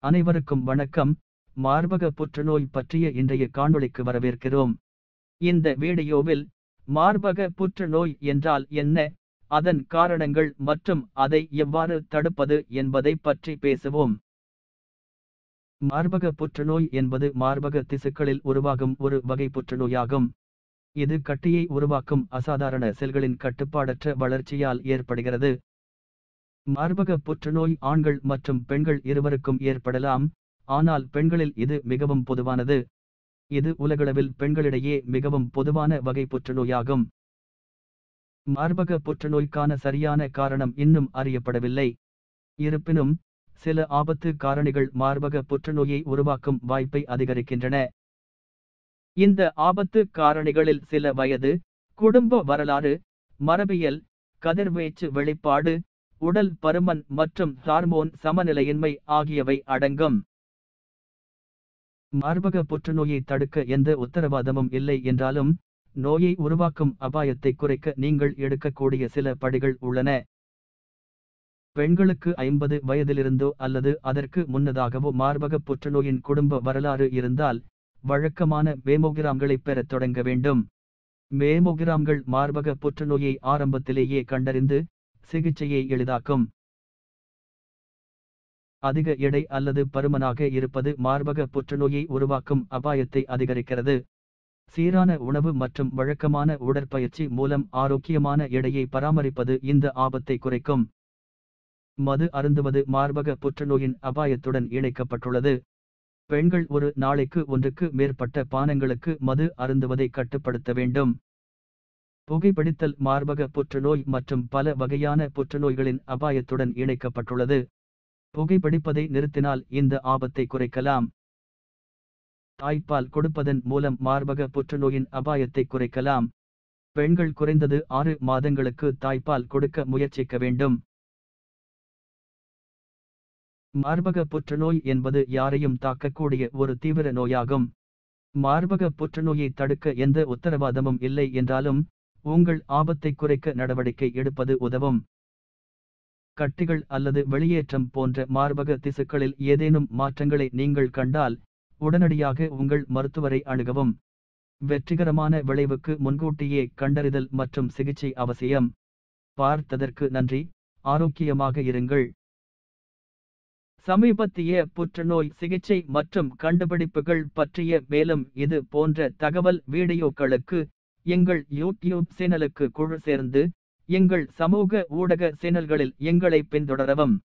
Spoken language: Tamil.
அனைவருக்கும் வணக்கம். மார்பக புற்றுநோய் பற்றிய இன்றைய காணொளிக்கு வரவேற்கிறோம். இந்த வீடியோவில் மார்பக புற்றுநோய் என்றால் என்ன, அதன் காரணங்கள் மற்றும் அதை எவ்வாறு தடுப்பது என்பதை பற்றி பேசுவோம். மார்பக புற்றுநோய் என்பது மார்பக திசுக்களில் உருவாகும் ஒரு வகை புற்றுநோயாகும். இது கட்டியை உருவாக்கும் அசாதாரண செல்களின் கட்டுப்பாடற்ற வளர்ச்சியால் ஏற்படுகிறது. மார்பக புற்றுநோய் ஆண்கள் மற்றும் பெண்கள் இருவருக்கும் ஏற்படலாம், ஆனால் பெண்களில் இது மிகவும் பொதுவானது. இது உலகளவில் பெண்களிடையே மிகவும் பொதுவான வகை புற்றுநோயாகும். மார்பக புற்றுநோய்க்கான சரியான காரணம் இன்னும் அறியப்படவில்லை. இருப்பினும் சில ஆபத்து காரணிகள் மார்பக புற்றுநோயை உருவாக்கும் வாய்ப்பை அதிகரிக்கின்றன. இந்த ஆபத்து காரணிகளில் சில வயது, குடும்ப வரலாறு, மரபியல், கதிர்வீச்சு வெளிப்பாடு, உடல் பருமன் மற்றும் ஹார்மோன் சமநிலையின்மை ஆகியவை அடங்கும். மார்பக புற்றுநோயை தடுக்க எந்த உத்தரவாதமும் இல்லை என்றாலும், நோயை உருவாக்கும் அபாயத்தை குறைக்க நீங்கள் எடுக்கக்கூடிய சில படிகள் உள்ளன. பெண்களுக்கு 50 வயதிலிருந்தோ அல்லது அதற்கு முன்னதாகவோ மார்பக புற்றுநோயின் குடும்ப வரலாறு இருந்தால், வழக்கமான மேமோகிராம்களை பெறத் தொடங்க வேண்டும். மேமோகிராம்கள் மார்பக புற்றுநோயை ஆரம்பத்திலேயே கண்டறிந்து சிகிச்சையை எளிதாக்கும். அதிக எடை அல்லது பருமனாக இருப்பது மார்பக புற்றுநோயை உருவாக்கும் அபாயத்தை அதிகரிக்கிறது. சீரான உணவு மற்றும் வழக்கமான உடற்பயிற்சி மூலம் ஆரோக்கியமான எடையை பராமரிப்பது இந்த ஆபத்தை குறைக்கும். மது அருந்துவது மார்பக புற்றுநோயின் அபாயத்துடன் இணைக்கப்பட்டுள்ளது. பெண்கள் ஒரு நாளைக்கு ஒன்றுக்கு மேற்பட்ட பானங்களுக்கு மது அருந்துவதை கட்டுப்படுத்த வேண்டும். புகைப்பிடித்தல் மார்பக புற்றுநோய் மற்றும் பல வகையான புற்றுநோய்களின் அபாயத்துடன் இணைக்கப்பட்டுள்ளது. புகைப்பிடிப்பதை நிறுத்தினால் இந்த ஆபத்தை குறைக்கலாம். தாய்ப்பால் கொடுப்பதன் மூலம் மார்பக புற்றுநோயின் அபாயத்தை குறைக்கலாம். பெண்கள் குறைந்தது 6 மாதங்களுக்கு தாய்ப்பால் கொடுக்க முயற்சிக்க வேண்டும். மார்பக புற்றுநோய் என்பது யாரையும் தாக்கக்கூடிய ஒரு தீவிர நோயாகும். மார்பக புற்றுநோயை தடுக்க எந்த உத்தரவாதமும் இல்லை என்றாலும், உங்கள் ஆபத்தை குறைக்க நடவடிக்கை எடுப்பது உதவும். கட்டிகள் அல்லது வெளியேற்றம் போன்ற மார்பக திசுக்களில் ஏதேனும் மாற்றங்களை நீங்கள் கண்டால், உடனடியாக உங்கள் மருத்துவரை அணுகவும். வெற்றிகரமான விளைவுக்கு முன்கூட்டியே கண்டறிதல் மற்றும் சிகிச்சை அவசியம். பார்த்ததற்கு நன்றி. ஆரோக்கியமாக இருங்கள். சமீபத்திய புற்றுநோய் சிகிச்சை மற்றும் கண்டுபிடிப்புகள் பற்றிய மேலும் இது போன்ற தகவல் வீடியோக்களுக்கு எங்கள் யூடியூப் சேனலுக்கு சேர்ந்து எங்கள் சமூக ஊடக சேனல்களில் எங்களை பின்தொடரவும்.